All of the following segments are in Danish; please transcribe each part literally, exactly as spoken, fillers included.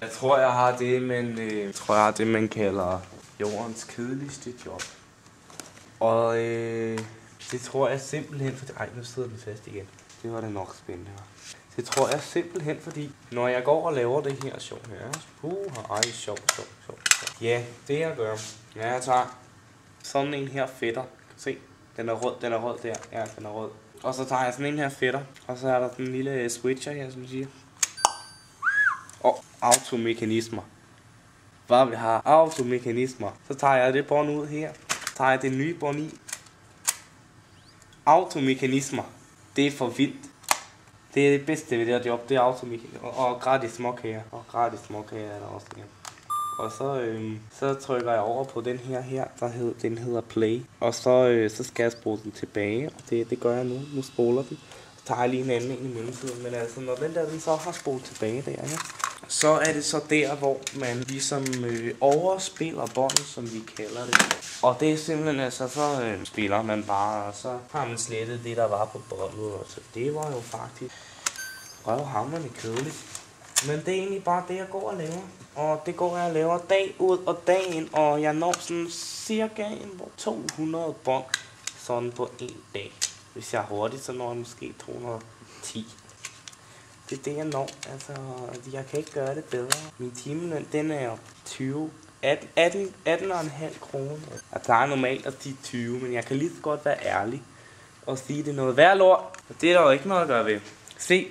Jeg tror, jeg har det, men øh, jeg tror, jeg har det, man kalder jordens kedeligste job. Og øh, det tror jeg simpelthen, fordi... Ej, nu sidder den fast igen. Det var da nok spændende. Det tror jeg simpelthen, fordi når jeg går og laver det her sjov her... Uh, ej, sjov, sjov, sjov, sjov. Ja, det jeg gør. Ja, jeg tager sådan en her fætter. Kan se? Den er rød, den er rød der. Ja, den er rød. Og så tager jeg sådan en her fætter. Og så er der den lille switcher her, som man siger. Og automekanismer. Hvad vi har automekanismer. Så tager jeg det bånd ud her. Så tager jeg det nye bånd i. Automekanismer. Det er for vildt. Det er det bedste ved det her job. Det er automekanismer. Og, og gratis småkager. Og gratis småkager er der også igen. Og så, øhm, så trykker jeg over på den her her, der hed, den hedder play. Og så, øh, så skal jeg spole den tilbage, og det, det gør jeg nu. Nu spoler den. Så tager jeg lige en anden en i mellemtiden. Men altså, når den der den så har spolet tilbage der, ja, så er det så der, hvor man ligesom øh, overspiller båndet, som vi kalder det. Og det er simpelthen, altså, så øh, spiller man bare, og så har man slettet det, der var på båndet. Og så det var jo faktisk røvhamrende kedeligt. Men det er egentlig bare det, jeg går og laver. Og det går jeg og laver dag ud og dag ind, og jeg når sådan cirka to hundrede bånd sådan på en dag. Hvis jeg er hurtig, så når jeg måske to hundrede og ti. Det er det, jeg når. Altså, jeg kan ikke gøre det bedre. Min timeløn, den er jo tyve, atten, atten, atten komma fem kroner. Jeg plejer normalt at sige tyve, men jeg kan lige så godt være ærlig og sige, det er noget værd lort. Og det er der jo ikke noget at gøre ved. Se,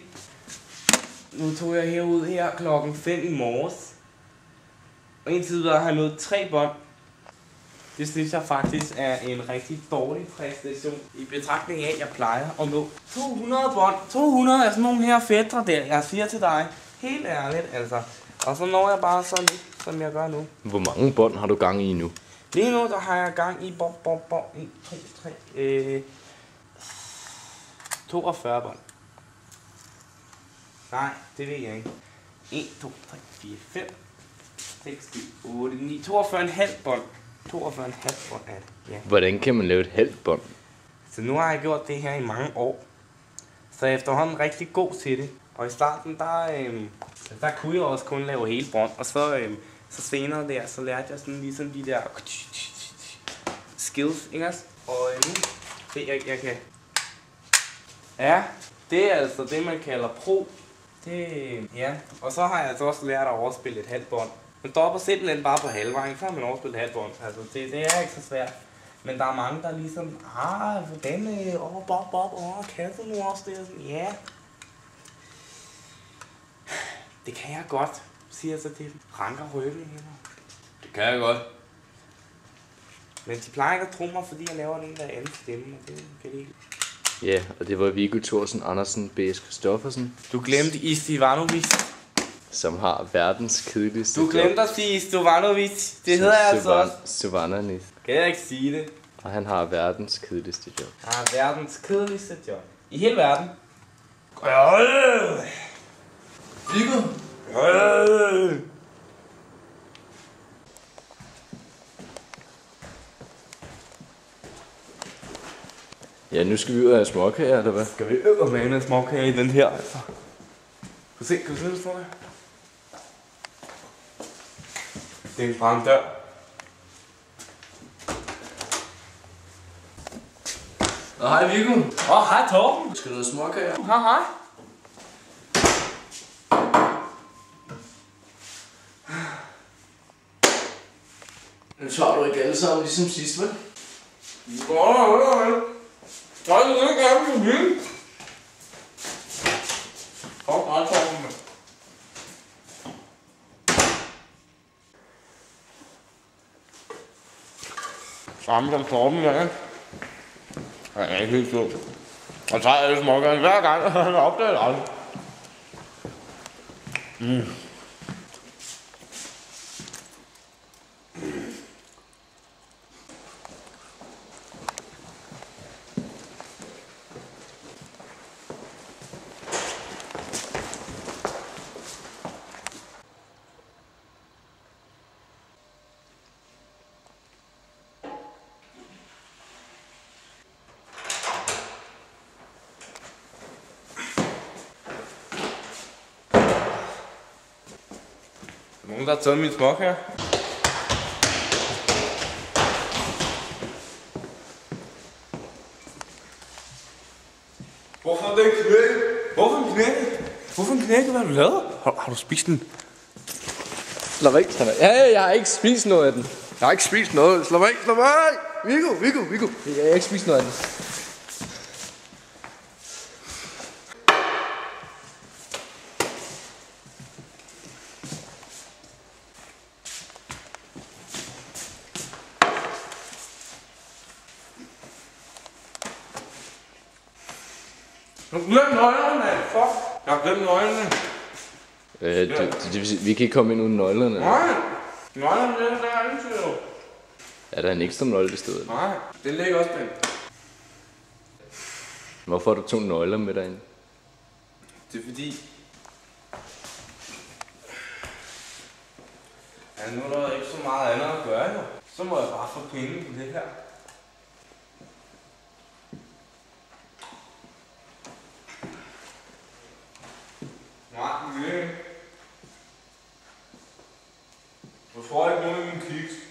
nu tog jeg herud her klokken fem i morges. Og indtil videre har jeg nået tre bånd. Det synes jeg faktisk er en rigtig dårlig præstation i betragtning af, at jeg plejer at nå to hundrede bånd. to hundrede er sådan nogle her fætre der, jeg siger til dig. Helt ærligt, altså. Og så når jeg bare så lidt, som jeg gør nu. Hvor mange bånd har du gang i nu? Lige nu, der har jeg gang i bom, bom, bom, en, to, tre, øh, toogfyrre bånd. Nej, det ved jeg ikke. en, to, tre, fire, fem, seks, syv, otte, ni, toogfyrre komma fem bånd. toogfyrre komma fem bånd er det, ja. Hvordan kan man lave et halvt bånd? Så nu har jeg gjort det her i mange år. Så jeg er efterhånden rigtig god til det. Og i starten, der, øhm, der kunne jeg også kun lave hele bånd. Og så, øhm, så senere der, så lærte jeg sådan ligesom de der skills, ikke også? Og øh, nu, det jeg, jeg kan... Ja, det er altså det, man kalder pro. Det, ja. Og så har jeg altså også lært at overspille et halvt bånd. Man stopper simpelthen bare på halvvejen, så har man overspillet et halvt bånd. Altså, det, det er ikke så svært. Men der er mange, der ligesom, ah, hvordan, åh, oh, bob, bob, åh, oh, kan du nu også det? Sådan, ja. Det kan jeg godt, siger jeg så til dem. Ranker ryggen her. Det kan jeg godt. Men de plejer ikke at tro mig, fordi jeg laver den der anden stemme, og det kan de ikke. Ja, og det var Viggo Thorsen Andersen B S Christoffersen. Du glemte Isti Ivanovic. Som har verdens kedeligste Du glemte at sige Stovanovic. Det hedder jeg altså også. Stovanovic. Kan jeg ikke sige det? Og han har verdens kedeligste job. Han har verdens kedeligste job. I hele verden. Øh. Viggo! Øh. Ja, nu skal vi ud af have småkager, eller hvad? Skal vi øve med en småkage i den her, altså? Kan du se, kan du se, det står der? Det er en brændt dør. Nå, hej Viggo. Åh, oh, hej Torben. Skal du have småkager? Hej, hej. Nu tager du ikke alle sammen ligesom sidst, vel? Nå, nå, nå, nå. Nej, det er ikke gerne for vildt. Kom, nej, Torben. Samme som Torben, ja. Han er ikke helt sød. Og tager alle småkagerne hver gang, og han opdager det aldrig. Mm. Nogen, der har taget min småkager. Hvorfor er den knækket? Hvorfor er den knækket? Hvorfor er den knækket? Hvad har du lavet? Har, har du spist den? Slå væk, slå væk. Ja, ja, jeg har ikke spist noget af den. Jeg har ikke spist noget. Slå væk, slå væk. Viggo, Viggo, Viggo. Jeg har ikke spist noget af den. Jeg har glemt nøglerne, mand. Fuck. Jeg har glemt nøglerne. Øh, det, det, det vil sige, vi kan ikke komme ind uden nøglerne. Nej. Nøglerne ligger der ikke til jo. Er der en ekstra nøgle i stedet? Nej. Den ligger også den. Hvorfor har du to nøgler med derinde? Det er fordi... Ja, nu er der ikke så meget andet at gøre, jo. Så må jeg bare få penge på det her. Nej, det er ikke. Jeg får ikke nogen af mine kiks.